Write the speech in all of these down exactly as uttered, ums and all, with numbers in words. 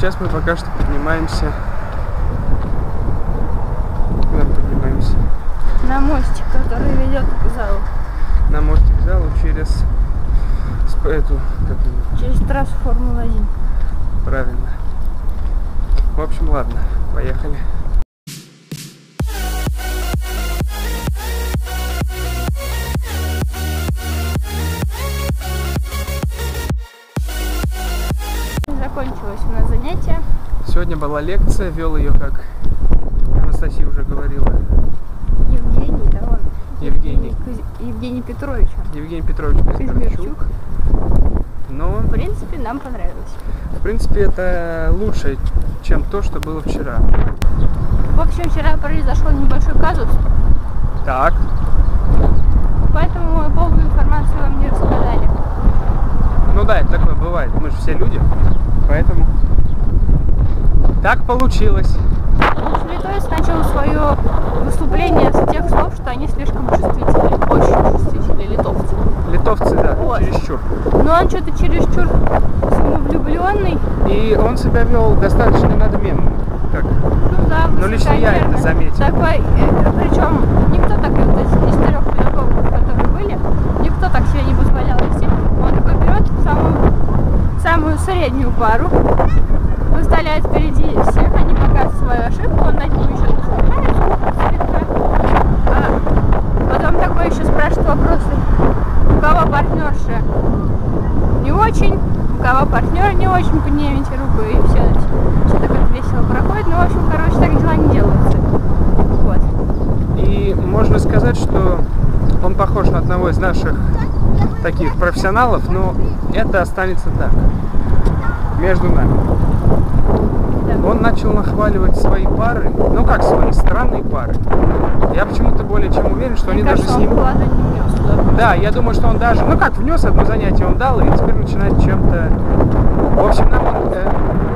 сейчас мы пока что поднимаемся. Куда мы поднимаемся? На мостик, который ведет к залу. На мостик к залу через эту, как это? Через трассу Формулы один. Правильно. В общем, ладно, поехали. Закончилось у нас занятие. Сегодня была лекция, вел ее, как Анастасия уже говорила. Евгений, да, он? Евгений. Евгений Петрович. Евгений Петрович Кузьмирчук. Но, в принципе, нам понравилось. В принципе, это лучше, чем то, что было вчера. В общем, вчера произошел небольшой казус. Так. Поэтому мы полную информацию вам не рассказали. Ну да, это такое бывает. Мы же все люди, поэтому так получилось. Литовец начал свое выступление с тех слов, что они слишком чувствительны, очень чувствительны, литовцы. Литовцы, да, вот. Чересчур. Но он что-то чересчур самовлюбленный. И он себя вел достаточно надменно. Так. Ну да, но лично я это заметил. Такой, э, причем никто так вот из, из трех педагогов, которые были, никто так себя не позволял вести. Он такой берет самую, самую среднюю пару, выставляет впереди всех, они показывают свою ошибку, он над ним еще насмехается слегка. А потом такой еще спрашивает вопросы, у кого партнерша не очень, у кого партнер не очень, поднимите руку, и все, все так это весело проходит. Ну, в общем, короче, так дела не делаются. Вот. И можно сказать, что он похож на одного из наших таких профессионалов, но это останется так, между нами. Да. Он начал нахваливать свои пары, ну как свои странные пары. Я почему-то более чем уверен, что Мне они кажется, даже с ним... он вклада не внес туда. Да, я думаю, что он даже, ну как, внес одно занятие, он дал, и теперь начинает чем-то... В общем, нам он... Э...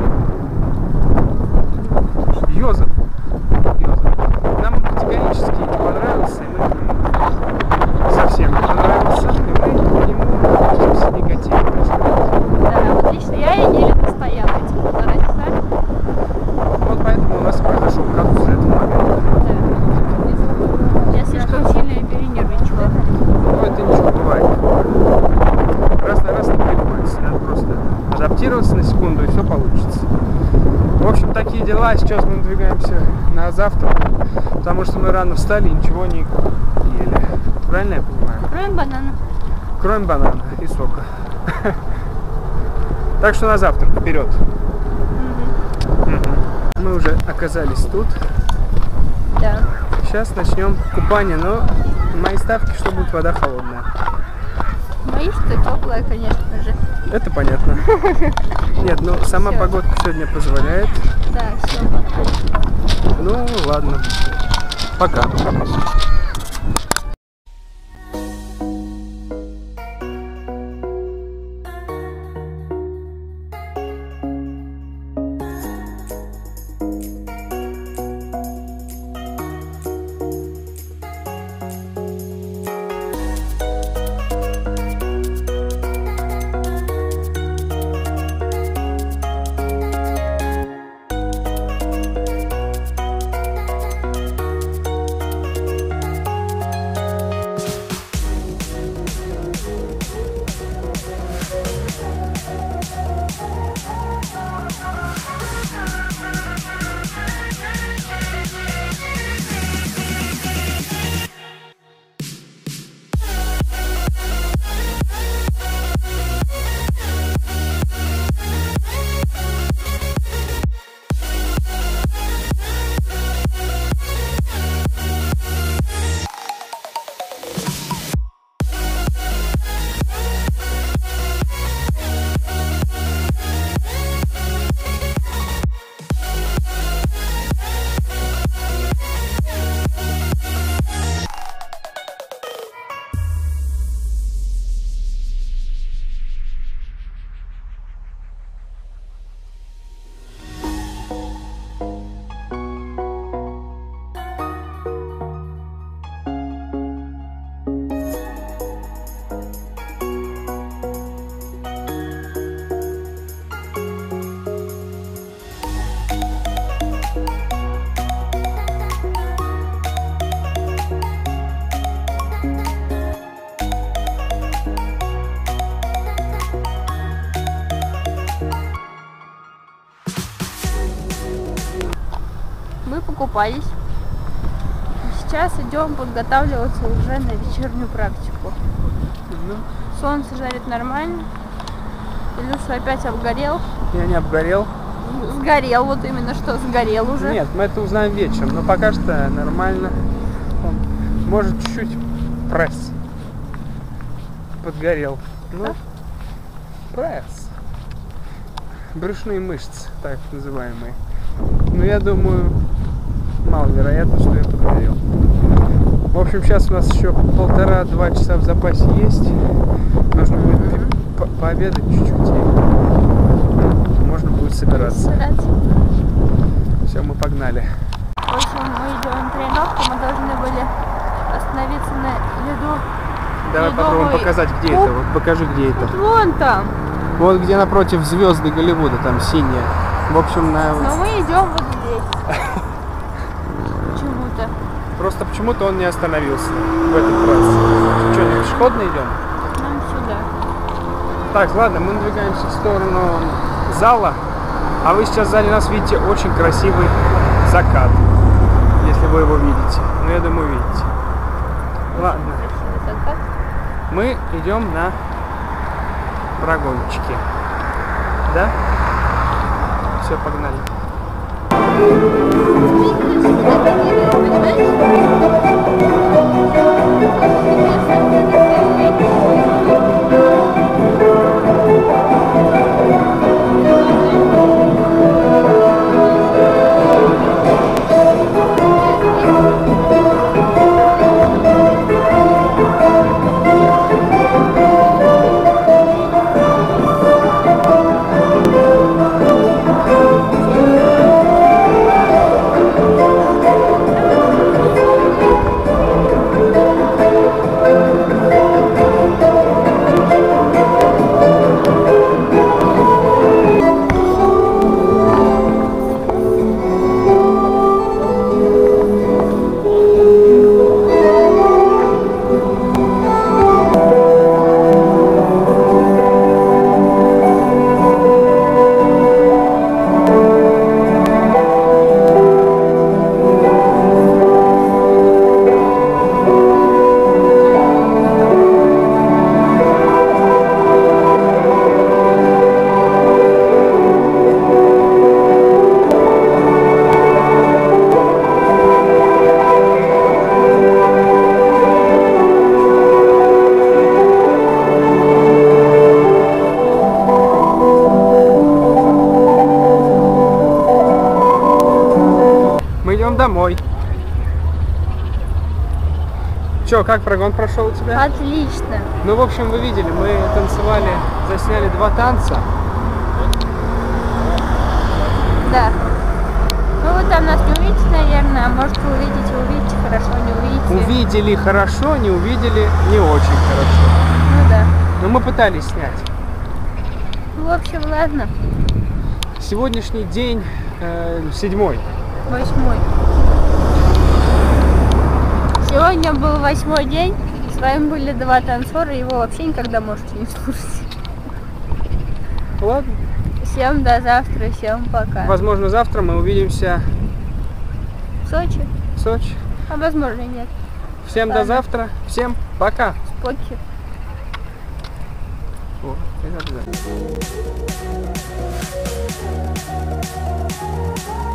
Йозеф. Йозеф. Нам он категорически не понравился, и мы совсем не понравился, и мы к нему относимся негативно. Да, вот лично я и еле достояла эти полтора часа. Вот поэтому у нас произошел казус за этот момент. Да. Я слишком сильно перенервничала. Ну, это ничего, бывает. Раз на раз не приходится. Надо просто адаптироваться на секунду, и все получится. В общем, такие дела. Сейчас мы двигаемся на завтрак, потому что мы рано встали и ничего не ели. Правильно я понимаю? Кроме банана. Кроме банана и сока. Так что на завтрак, вперед. Мы уже оказались тут. Да. Сейчас начнем купание, но мои ставки, что будет вода холодная. Боюсь, что теплая, конечно же. Это понятно. Нет, ну сама Всё. погода сегодня позволяет. Да, все, пока. Ну ладно. Пока. покупались. Сейчас идем подготавливаться уже на вечернюю практику. Ну, Солнце жарит нормально. Илюша опять обгорел. я не обгорел. Сгорел, вот именно что сгорел уже. Нет, мы это узнаем вечером, но пока что нормально. Он, может, чуть-чуть пресс подгорел. Ну, Да? пресс. Брюшные мышцы, так называемые. Ну, я думаю, маловероятно, что я подгорел. В общем, сейчас у нас еще полтора-два часа в запасе есть. Нужно будет по пообедать чуть-чуть и можно будет собираться. Собираться. Все, мы погнали. В общем, мы идем на тренировку, мы должны были остановиться на льду. Давай Ледовый попробуем показать, где куб. это. Вот покажи, где это. Вот вон там. Вот где напротив звезды Голливуда, там синяя. В общем, на... Но мы идем вот здесь. Почему-то. просто почему-то он не остановился в этот раз. Что, на пешеходно идем? Нам сюда. Так, ладно, мы надвигаемся в сторону зала. А вы сейчас сзади нас видите очень красивый закат. Если вы его видите. Ну, я думаю, видите. Ладно. Красивый закат. Мы идем на прогончики. Да? Все, погнали. Домой. Че, как прогон прошел у тебя? Отлично. Ну, в общем, вы видели, мы танцевали, засняли два танца. Да. Ну, вы там нас не увидите, наверное, а может вы увидите, увидите хорошо, не увидите. Увидели хорошо, не увидели не очень хорошо. Ну да. Но мы пытались снять. Ну, в общем, ладно. Сегодняшний день э, седьмой. Восьмой. Сегодня был восьмой день, с вами были два танцора, его вообще никогда можете не слушать. Ладно. Всем до завтра, всем пока. Возможно, завтра мы увидимся В Сочи, в Сочи. а возможно нет. Всем Ладно. до завтра, всем пока. Споки. Вот, это обязательно.